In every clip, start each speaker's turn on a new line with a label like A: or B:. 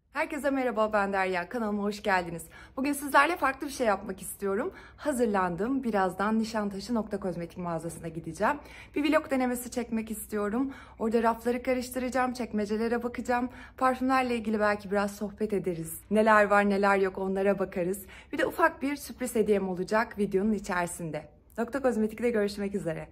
A: Herkese merhaba, ben Derya. Kanalıma hoş geldiniz. Bugün sizlerle farklı bir şey yapmak istiyorum. Hazırlandım. Birazdan Nişantaşı Nokta Kozmetik mağazasına gideceğim. Bir vlog denemesi çekmek istiyorum. Orada rafları karıştıracağım, çekmecelere bakacağım. Parfümlerle ilgili belki biraz sohbet ederiz. Neler var neler yok onlara bakarız. Bir de ufak bir sürpriz hediyem olacak videonun içerisinde. Nokta Kozmetik'te görüşmek üzere.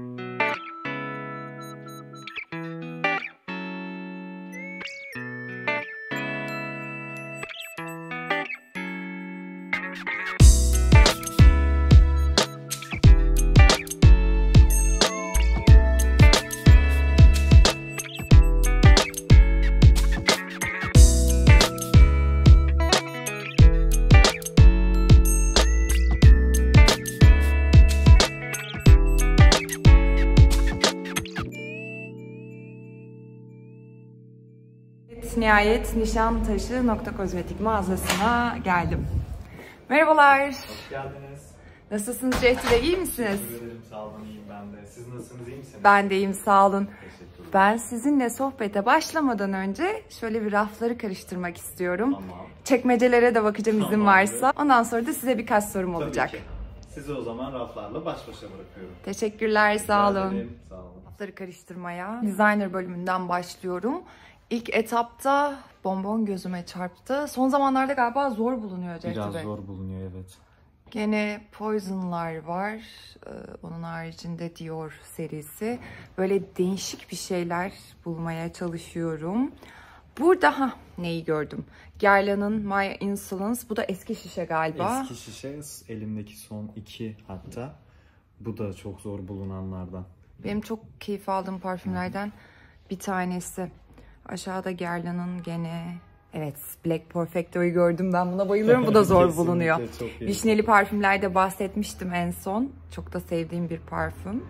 A: Nihayet Nişantaşı Nokta Kozmetik mağazasına geldim. Merhabalar.
B: Hoş geldiniz.
A: Nasılsınız Cehdi Bey, iyi misiniz?
B: Teşekkür ederim, sağ olun, iyiyim ben de. Siz nasılsınız, iyi misiniz?
A: Ben de iyiyim, sağ olun.
B: Teşekkürler.
A: Ben sizinle sohbete başlamadan önce şöyle bir rafları karıştırmak istiyorum.
B: Tamam.
A: Çekmecelere de bakacağım izin
B: Tamam.
A: varsa. Ondan sonra da size birkaç sorum olacak.
B: Tabii ki. Sizi o zaman raflarla baş başa bırakıyorum.
A: Teşekkürler, sağ
B: Rica
A: olun.
B: ederim, sağ olun.
A: Rafları karıştırmaya designer bölümünden başlıyorum. İlk etapta bonbon gözüme çarptı. Son zamanlarda galiba zor bulunuyor Cehdi
B: Biraz
A: Bey.
B: zor bulunuyor, evet.
A: Gene Poison'lar var. Onun haricinde Dior serisi. Böyle değişik bir şeyler bulmaya çalışıyorum. Burada neyi gördüm? Guerlain'ın My Insolence. Bu da eski şişe galiba.
B: Eski şişe, elimdeki son iki hatta. Bu da çok zor bulunanlardan.
A: Benim çok keyif aldığım parfümlerden bir tanesi. Aşağıda Guerlain'ın gene... Evet, Black Perfecto'yu gördüm. Ben buna bayılıyorum. Bu da zor bulunuyor. Vişneli parfümlerde bahsetmiştim en son. Çok da sevdiğim bir parfüm.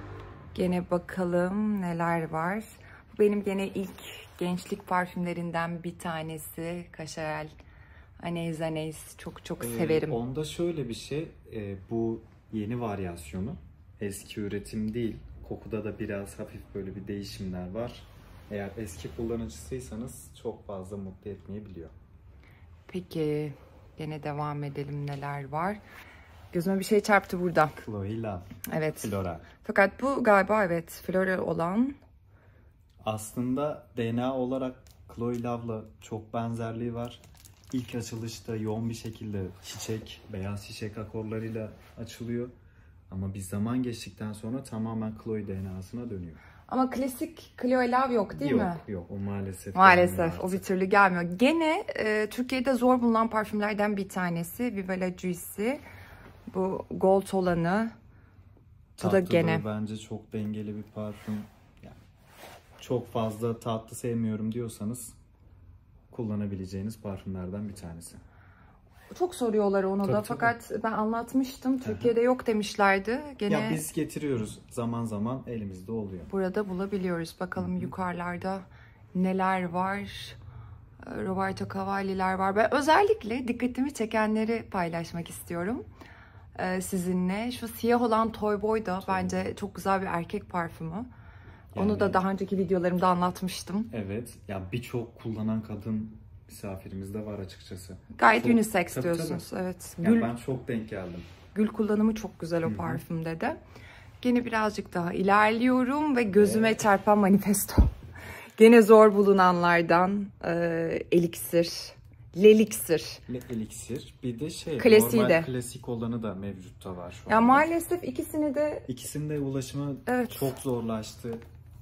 A: Gene bakalım neler var. Bu benim gene ilk gençlik parfümlerinden bir tanesi. Kaşarel Anez Anez. Çok severim.
B: Onda şöyle bir şey. Bu yeni varyasyonu. Eski üretim değil. Kokuda da biraz hafif böyle bir değişimler var. Eğer eski kullanıcısıysanız çok fazla mutlu etmeyebiliyor.
A: Peki gene devam edelim, neler var. Gözüme bir şey çarptı burada.
B: Chloe Love.
A: Evet.
B: Flora.
A: Fakat bu galiba evet floral olan.
B: Aslında DNA olarak Chloe Love'la çok benzerliği var. İlk açılışta yoğun bir şekilde çiçek, beyaz çiçek akorlarıyla açılıyor. Ama bir zaman geçtikten sonra tamamen Chloe DNA'sına dönüyor.
A: Ama klasik Chloe Love yok değil mi?
B: Yok, o maalesef.
A: Maalesef o bir türlü gelmiyor. Gene Türkiye'de zor bulunan parfümlerden bir tanesi Viva La Juicy. Bu gold olanı. Bu da gene.
B: Bence çok dengeli bir parfüm. Yani çok fazla tatlı sevmiyorum diyorsanız kullanabileceğiniz parfümlerden bir tanesi.
A: Çok soruyorlar onu da.
B: Tabii.
A: Fakat ben anlatmıştım. Türkiye'de yok demişlerdi. Gene
B: Ya biz getiriyoruz. Zaman zaman elimizde oluyor.
A: burada bulabiliyoruz. Bakalım yukarılarda neler var. Roberto Cavalli'ler var. Ben özellikle dikkatimi çekenleri paylaşmak istiyorum sizinle. Şu siyah olan Toy Boy da bence çok güzel bir erkek parfümü. Onu da daha önceki videolarımda anlatmıştım.
B: Evet. Ya birçok kullanan kadın misafirimiz de var açıkçası.
A: Gayet
B: Çok,
A: unisex
B: tabii,
A: diyorsunuz.
B: tabii.
A: Evet.
B: Yani ben çok denk geldim.
A: Gül kullanımı çok güzel o parfümde de. Gene birazcık daha ilerliyorum ve gözüme çarpan Manifesto. Gene zor bulunanlardan Elixir, Lelixir.
B: Elixir. Bir de
A: Klasiği
B: normal
A: de.
B: klasik olanı da mevcutta var şu
A: Ya
B: anda.
A: maalesef ikisini de
B: İkisinin de ulaşımı
A: Evet.
B: çok zorlaştı.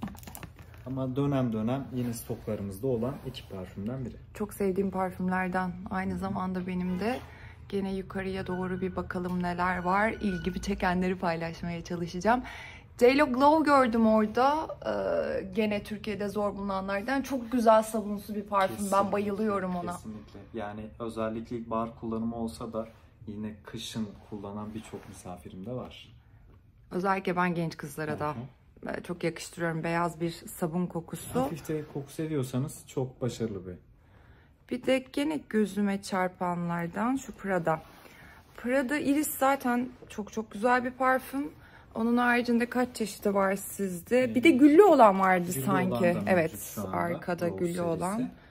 B: Ama dönem dönem yine stoklarımızda olan iki parfümden biri.
A: çok sevdiğim parfümlerden. Aynı zamanda benim de. Gene yukarıya doğru bir bakalım neler var. İlgimi çekenleri paylaşmaya çalışacağım. JLo Glow gördüm orada. Gene Türkiye'de zor bulunanlardan. Çok güzel sabunsu bir parfüm. Ben
B: Kesinlikle,
A: bayılıyorum ona.
B: Kesinlikle. Yani özellikle ilkbahar kullanımı olsa da yine kışın kullanan birçok misafirim de var.
A: Özellikle ben genç kızlara da çok yakıştırıyorum. Beyaz bir sabun kokusu.
B: Hafif de koku seviyorsanız çok başarılı bir.
A: Bir de gene gözüme çarpanlardan şu Prada. Prada Iris zaten çok güzel bir parfüm. Onun haricinde kaç çeşidi var sizde? Bir de güllü olan vardı
B: Güllü
A: sanki.
B: olan da mevcut
A: Evet,
B: şu anda.
A: arkada
B: Rose
A: güllü
B: serisi.
A: olan.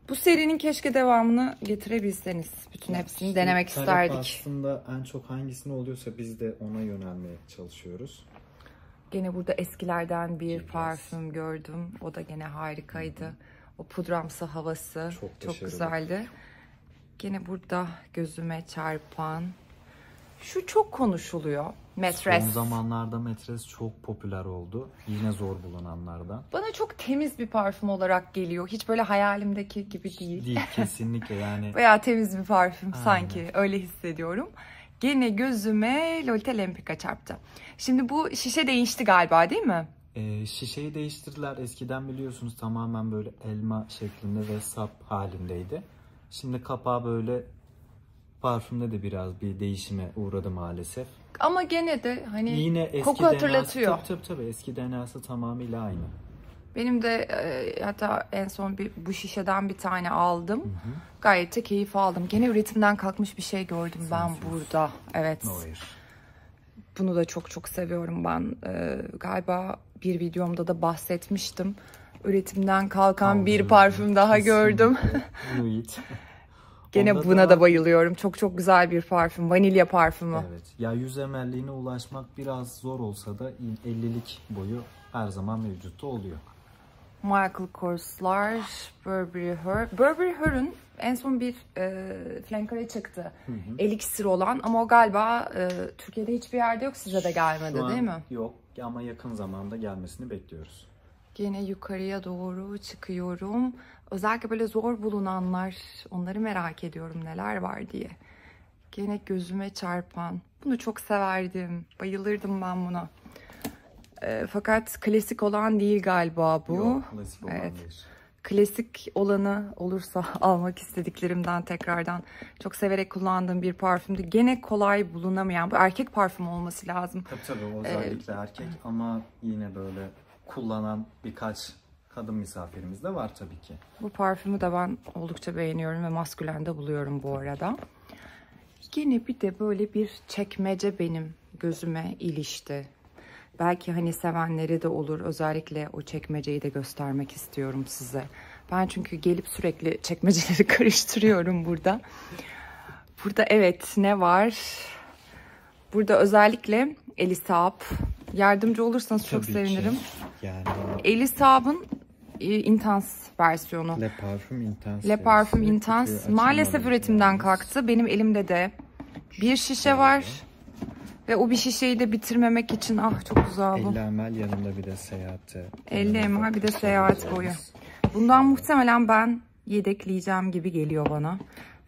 A: Bu serinin keşke devamını getirebilseniz. Bütün hepsini
B: İşte
A: denemek isterdik.
B: Aslında en çok hangisini oluyorsa biz de ona yönelmeye çalışıyoruz.
A: Gene burada eskilerden bir parfüm gördüm. O da gene harikaydı. O pudramsı havası çok güzeldi. Gene burada gözüme çarpan. Şu çok konuşuluyor. Metres.
B: Son zamanlarda Metres çok popüler oldu. Yine zor bulunanlardan.
A: Bana çok temiz bir parfüm olarak geliyor. Hiç böyle hayalimdeki gibi değil.
B: Değil kesinlikle yani.
A: Bayağı temiz bir parfüm sanki. Öyle hissediyorum. Gene gözüme Lolita Lempicka çarptı. Şimdi bu şişe değişti galiba değil mi?
B: Şişeyi değiştirdiler. Eskiden biliyorsunuz tamamen böyle elma şeklinde ve sap halindeydi. Şimdi kapağı böyle, parfümde de biraz bir değişime uğradı maalesef.
A: Ama gene de hani
B: yine eski
A: koku hatırlatıyor.
B: Tabii eski DNA'sı tamamıyla aynı.
A: Benim de hatta en son bu şişeden bir tane aldım. Gayet de keyif aldım. Gene üretimden kalkmış bir şey gördüm ben burada. Evet.
B: Hayır.
A: Bunu da çok seviyorum ben. Galiba bir videomda da bahsetmiştim. Üretimden kalkan bir parfüm daha gördüm.
B: Nuit.
A: Gene onda buna da bayılıyorum. Çok güzel bir parfüm. Vanilya parfümü.
B: Evet. Ya 100 ml'liğine ulaşmak biraz zor olsa da 50'lik boyu her zaman mevcutta oluyor.
A: Michael Kors'lar, Burberry Her. Burberry Her'ün en son bir flankara çıktı. Elixir olan ama o galiba Türkiye'de hiçbir yerde yok. Size de gelmedi değil mi?
B: Yok ama yakın zamanda gelmesini bekliyoruz.
A: Gene yukarıya doğru çıkıyorum. Özellikle böyle zor bulunanlar, onları merak ediyorum neler var diye. Gene gözüme çarpan. Bunu çok severdim. Bayılırdım ben buna. Fakat klasik olan değil galiba bu.
B: Yok, klasik olan değil.
A: Klasik olanı olursa almak istediklerimden tekrardan çok severek kullandığım bir parfümdü. Gene kolay bulunamayan, bu erkek parfümü olması lazım.
B: Tabii özellikle erkek ama yine böyle kullanan birkaç kadın misafirimiz de var tabii ki.
A: Bu parfümü de ben oldukça beğeniyorum ve maskülende buluyorum bu arada. Gene bir de böyle bir çekmece benim gözüme ilişti. Belki hani sevenleri de olur. Özellikle o çekmeceyi de göstermek istiyorum size. Ben çünkü gelip sürekli çekmeceleri karıştırıyorum burada. Burada evet ne var? Burada özellikle Elisab. Yardımcı olursanız tabii çok sevinirim. Yani Elisab'ın Intense versiyonu.
B: Le Parfum Intense.
A: Le Parfum Intense. Maalesef üretimden kalktı. Benim elimde de bir şişe var. Ve o bir şişeyi de bitirmemek için çok güzel bu.
B: 50 ml yanında bir de seyahate.
A: 50 ml bir de seyahat boyu. Bundan muhtemelen ben yedekleyeceğim gibi geliyor bana.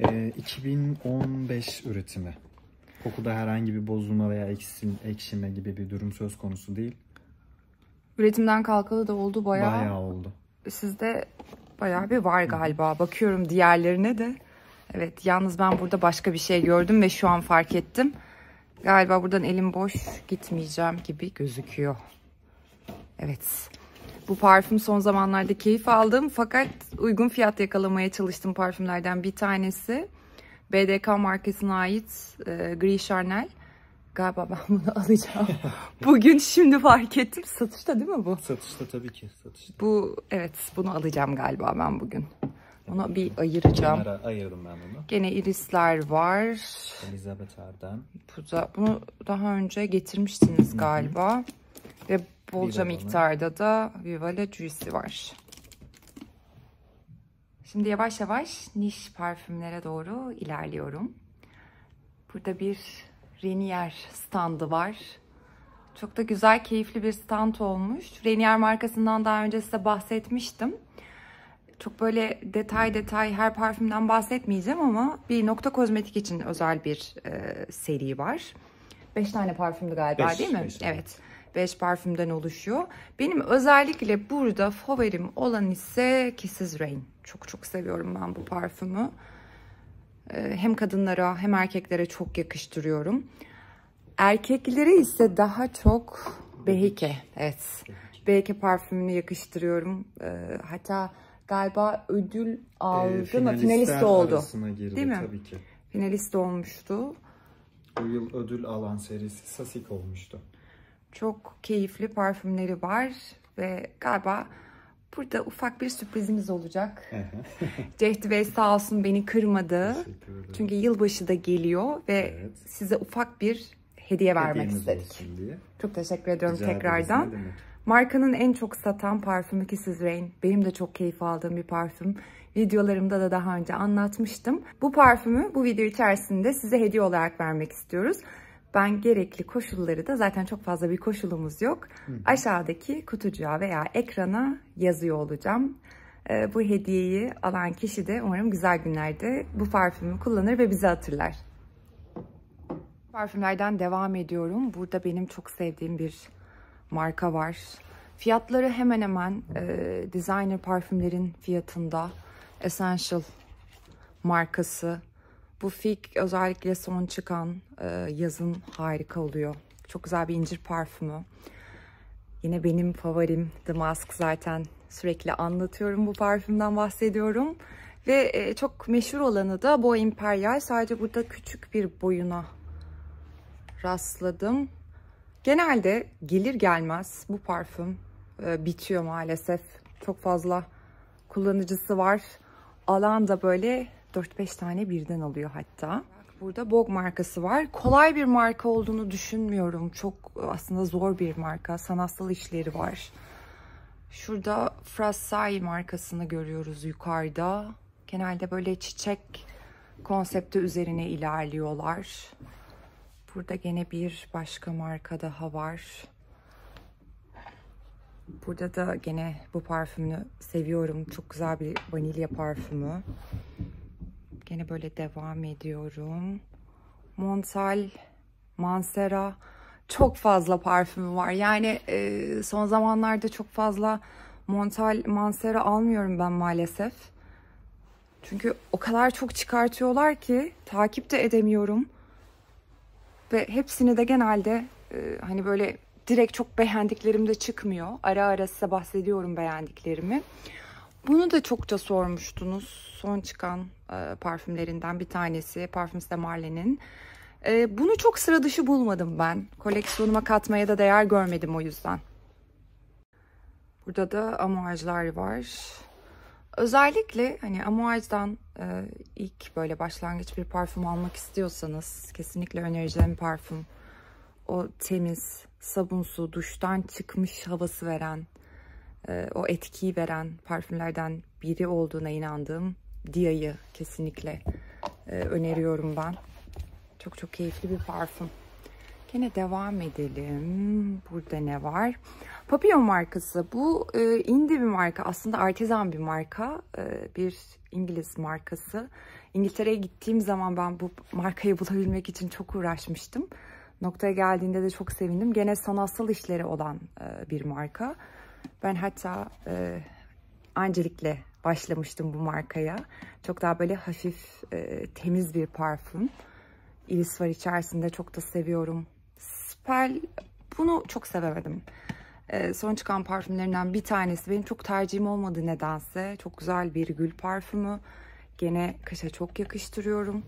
B: 2015 üretimi. Kokuda herhangi bir bozulma veya ekşime gibi bir durum söz konusu değil.
A: Üretimden kalkalı da oldu bayağı.
B: Bayağı oldu.
A: Sizde bayağı bir var galiba. Bakıyorum diğerlerine de. Evet, yalnız ben burada başka bir şey gördüm ve şu an fark ettim. Galiba buradan elim boş gitmeyeceğim gibi gözüküyor. Evet. Bu parfüm son zamanlarda keyif aldım. Fakat uygun fiyat yakalamaya çalıştım parfümlerden bir tanesi. BDK markasına ait Gris Charnel. Galiba ben bunu alacağım. Bugün şimdi fark ettim. Satışta değil mi bu?
B: Satışta tabii ki. Satışta.
A: Evet, bunu alacağım galiba ben bugün. Onu bir ayıracağım.
B: Ayırdım ben onu.
A: Gene irisler var.
B: Elizabeth Arden.
A: Bunu daha önce getirmiştiniz galiba. Ve bolca miktarda da Viva La Juicy var. Şimdi yavaş yavaş niş parfümlere doğru ilerliyorum. Burada bir Renier standı var. Çok da güzel, keyifli bir stand olmuş. Renier markasından daha önce size bahsetmiştim. Çok böyle detay her parfümden bahsetmeyeceğim ama bir Nokta Kozmetik için özel bir seri var. 5 tane parfümdü galiba değil mi? Evet. 5 parfümden oluşuyor. Benim özellikle burada favorim olan ise Kisses Rain. Çok seviyorum ben bu parfümü. Hem kadınlara hem erkeklere çok yakıştırıyorum. Erkeklere ise daha çok Behike. Evet. Behike parfümünü yakıştırıyorum. Hatta galiba ödül aldı mı? Finalist oldu.
B: Girdi,
A: değil mi?
B: Tabii ki.
A: Finalist olmuştu.
B: Bu yıl ödül alan serisi Sasik olmuştu.
A: Çok keyifli parfümleri var ve galiba Burada ufak bir sürprizimiz olacak. Cehdi Bey sağ olsun beni kırmadı. Çünkü yılbaşı da geliyor ve size ufak bir hediye vermek istedik. Çok teşekkür ediyorum tekrardan. Markanın en çok satan parfümü Kisses Rain. Benim de çok keyif aldığım bir parfüm. Videolarımda da daha önce anlatmıştım. Bu parfümü bu video içerisinde size hediye olarak vermek istiyoruz. Ben gerekli koşulları da, zaten çok fazla bir koşulumuz yok, aşağıdaki kutucuğa veya ekrana yazıyor olacağım. Bu hediyeyi alan kişi de umarım güzel günlerde bu parfümü kullanır ve bizi hatırlar. Parfümlerden devam ediyorum. Burada benim çok sevdiğim bir marka var. Fiyatları hemen hemen designer parfümlerin fiyatında. Essential markası. Bu Fig özellikle son çıkan yazın harika oluyor. Çok güzel bir incir parfümü. Yine benim favorim The Mask, zaten sürekli anlatıyorum, bu parfümden bahsediyorum. Ve çok meşhur olanı da Bois Imperial. Sadece burada küçük bir boyuna rastladım. Genelde gelir gelmez bu parfüm bitiyor maalesef. Çok fazla kullanıcısı var. Alan da böyle 4-5 tane birden alıyor hatta. Burada Vogue markası var. Kolay bir marka olduğunu düşünmüyorum. Çok aslında zor bir marka. Sanatsal işleri var. Şurada Frassailles markasını görüyoruz yukarıda. Genelde böyle çiçek konsepti üzerine ilerliyorlar. Burada gene bir başka marka daha var. Burada da gene bu parfümünü seviyorum. Çok güzel bir vanilya parfümü. Gene böyle devam ediyorum. Montal, Mancera. Çok fazla parfümü var. Yani son zamanlarda çok fazla Montal, Mancera almıyorum ben maalesef. Çünkü o kadar çok çıkartıyorlar ki takip de edemiyorum. Ve hepsini de genelde hani böyle direkt çok beğendiklerim de çıkmıyor. Ara ara size bahsediyorum beğendiklerimi. Bunu da çokça sormuştunuz. Son çıkan parfümlerinden bir tanesi. Parfums de Marly'nin. Bunu çok sıra dışı bulmadım ben. Koleksiyonuma katmaya da değer görmedim o yüzden. Burada da Amouage'lar var. Özellikle hani Amouage'dan ilk böyle başlangıç bir parfüm almak istiyorsanız kesinlikle önereceğim parfüm. O temiz, sabunsu, duştan çıkmış havası veren, o etkiyi veren parfümlerden biri olduğuna inandığım Dia'yı kesinlikle öneriyorum ben. Çok çok keyifli bir parfüm. Gene devam edelim. Burada ne var? Papillon markası. Bu indie bir marka. Aslında artizan bir marka. Bir İngiliz markası. İngiltere'ye gittiğim zaman ben bu markayı bulabilmek için çok uğraşmıştım. Noktaya geldiğinde de çok sevindim. Gene sanatsal işleri olan bir marka. Ben hatta Angelic'le başlamıştım bu markaya. Çok daha böyle hafif, temiz bir parfüm. Iris var içerisinde, çok da seviyorum. Spell, bunu çok sevemedim. Son çıkan parfümlerinden bir tanesi. Benim çok tercihim olmadı nedense. Çok güzel bir gül parfümü. Gene kışa çok yakıştırıyorum.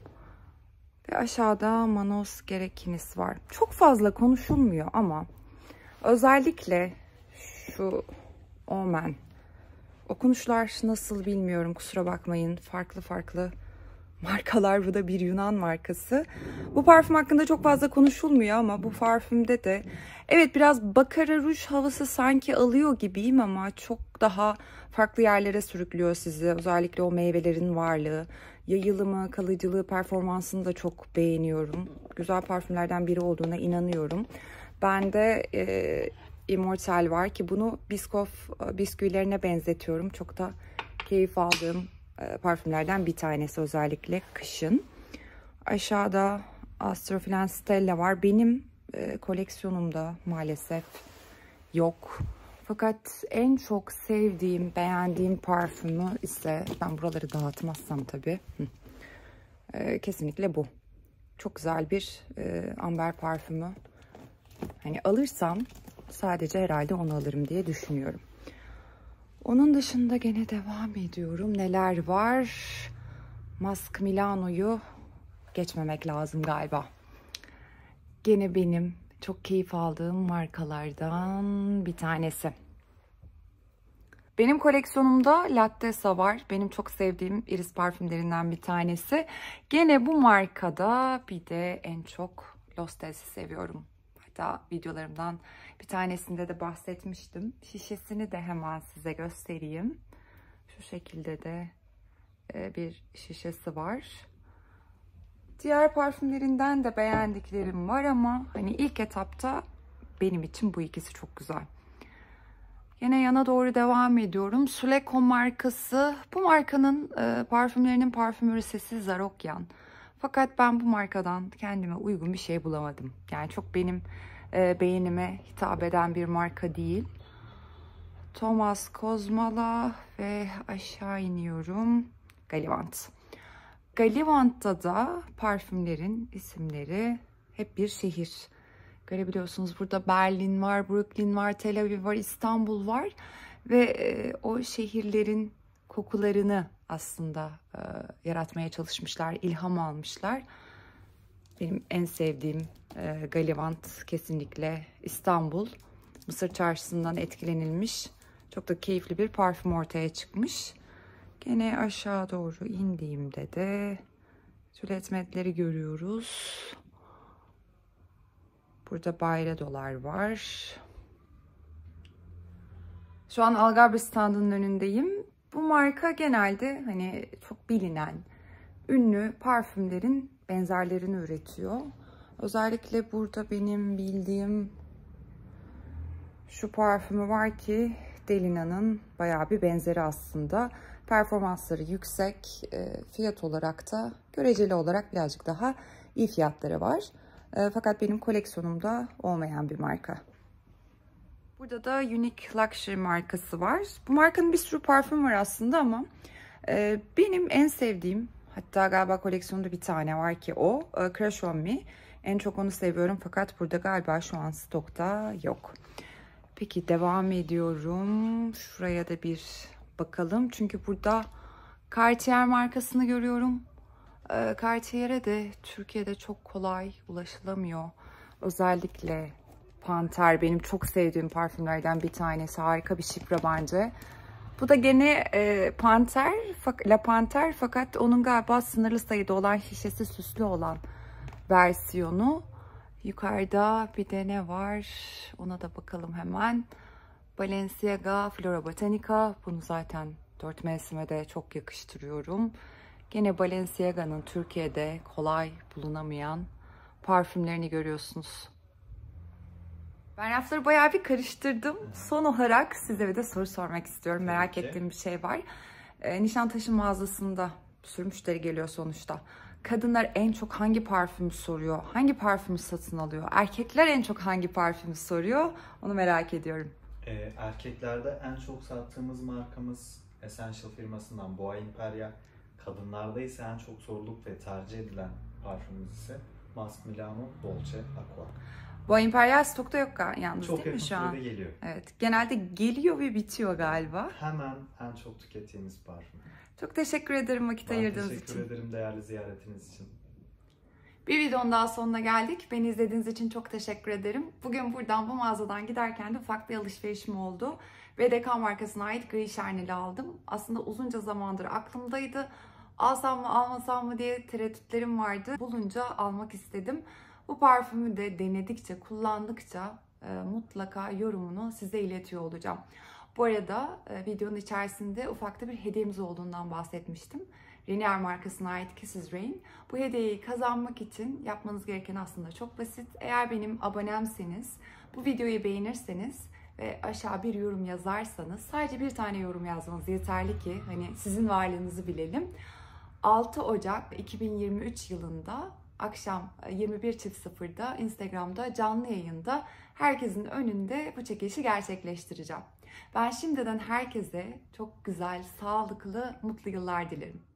A: Ve aşağıda Manos Gerekinis var. Çok fazla konuşulmuyor ama özellikle şu Omen. Okunuşlar nasıl bilmiyorum, kusura bakmayın. Farklı farklı markalar. Bu da bir Yunan markası. Bu parfüm hakkında çok fazla konuşulmuyor ama bu parfümde de evet biraz Baccarat Rouge havası sanki alıyor gibiyim ama çok daha farklı yerlere sürüklüyor sizi. Özellikle o meyvelerin varlığı, yayılımı, kalıcılığı, performansını da çok beğeniyorum. Güzel parfümlerden biri olduğuna inanıyorum. Bende Immortal var ki bunu Biscoff bisküvilerine benzetiyorum. Çok da keyif aldığım parfümlerden bir tanesi, özellikle kışın. Aşağıda Astrofilan Stella var. Benim koleksiyonumda maalesef yok. Fakat en çok sevdiğim, beğendiğim parfümü ise, ben buraları dağıtmazsam tabii, kesinlikle bu. Çok güzel bir amber parfümü. Hani alırsam sadece herhalde onu alırım diye düşünüyorum. Onun dışında gene devam ediyorum. Neler var? Mask Milano'yu geçmemek lazım galiba. Gene benim çok keyif aldığım markalardan bir tanesi. Benim koleksiyonumda Lattesa var. Benim çok sevdiğim Iris parfümlerinden bir tanesi. Gene bu markada bir de en çok Lostes'i seviyorum. Hatta videolarımdan bir tanesinde de bahsetmiştim. Şişesini de hemen size göstereyim. Şu şekilde de bir şişesi var. Diğer parfümlerinden de beğendiklerim var ama hani ilk etapta benim için bu ikisi çok güzel. Yine yana doğru devam ediyorum. Suleko markası. Bu markanın parfümlerinin parfümörüsesi Zarokyan. Fakat ben bu markadan kendime uygun bir şey bulamadım. Yani çok benim beğenime hitap eden bir marka değil. Thomas Kozmala ve aşağı iniyorum. Gallivant. Gallivant'ta da parfümlerin isimleri hep bir şehir. Görebiliyorsunuz burada Berlin var, Brooklyn var, Tel Aviv var, İstanbul var. Ve o şehirlerin kokularını aslında yaratmaya çalışmışlar, ilham almışlar. Benim en sevdiğim Gallivant kesinlikle İstanbul. Mısır Çarşısı'ndan etkilenilmiş. Çok da keyifli bir parfüm ortaya çıkmış. Gene aşağı doğru indiğimde de tületmetleri görüyoruz. Burada Bayredolar var. Şu an Algabra standının önündeyim. Bu marka genelde hani çok bilinen, ünlü parfümlerin benzerlerini üretiyor. Özellikle burada benim bildiğim şu parfümü var ki Delina'nın bayağı bir benzeri aslında. Performansları yüksek, fiyat olarak da göreceli olarak birazcık daha iyi fiyatları var. Fakat benim koleksiyonumda olmayan bir marka. Burada da Unique Luxury markası var. Bu markanın bir sürü parfüm var aslında ama benim en sevdiğim, hatta galiba koleksiyonda bir tane var ki o Crush on Me. En çok onu seviyorum fakat burada galiba şu an stokta yok. Peki devam ediyorum. Şuraya da bir bakalım. Çünkü burada Cartier markasını görüyorum. Cartier'e de Türkiye'de çok kolay ulaşılamıyor. Özellikle Panter benim çok sevdiğim parfümlerden bir tanesi. Harika bir şifre bence. Bu da gene Panter, La Panter fakat onun galiba sınırlı sayıda olan şişesi süslü olan versiyonu. Yukarıda bir de ne var? Ona da bakalım hemen. Balenciaga Flora Botanica. Bunu zaten 4 mevsime de çok yakıştırıyorum. Gene Balenciaga'nın Türkiye'de kolay bulunamayan parfümlerini görüyorsunuz. Ben rafları bayağı bir karıştırdım. Son olarak size bir de soru sormak istiyorum. Merak ettiğim bir şey var. Nişantaşı mağazasında bir sürü müşteri geliyor sonuçta. Kadınlar en çok hangi parfümü soruyor? Hangi parfümü satın alıyor? Erkekler en çok hangi parfümü soruyor? Onu merak ediyorum.
B: Erkeklerde en çok sattığımız markamız Essential firmasından Boa Imperial. Kadınlarda ise en çok sorulup ve tercih edilen parfümümüz ise Mask Milano Dolce Aqua.
A: Boa Imperial stokta yok yalnız
B: çok
A: değil mi şu an?
B: Çok yakın sürede geliyor.
A: Evet. Genelde geliyor ve bitiyor galiba.
B: Hemen en çok tükettiğimiz parfüm.
A: Çok teşekkür ederim vakit ayırdığınız için.
B: Teşekkür ederim değerli ziyaretiniz için.
A: Bir videonun daha sonuna geldik. Beni izlediğiniz için çok teşekkür ederim. Bugün buradan bu mağazadan giderken de ufak bir alışverişim oldu. BDK markasına ait gri şerneli aldım. Aslında uzunca zamandır aklımdaydı. Alsam mı almasam mı diye tereddütlerim vardı. Bulunca almak istedim. Bu parfümü de denedikçe, kullandıkça mutlaka yorumunu size iletiyor olacağım. Bu arada videonun içerisinde ufak da bir hediyemiz olduğundan bahsetmiştim. Renier markasına ait Kisses Rain. Bu hediyeyi kazanmak için yapmanız gereken aslında çok basit. Eğer benim abonemseniz, bu videoyu beğenirseniz ve aşağı bir yorum yazarsanız, sadece bir tane yorum yazmanız yeterli ki hani sizin varlığınızı bilelim. 6 Ocak 2023 yılında akşam 21.00'da Instagram'da canlı yayında herkesin önünde bu çekilişi gerçekleştireceğim. Ben şimdiden herkese çok güzel, sağlıklı, mutlu yıllar dilerim.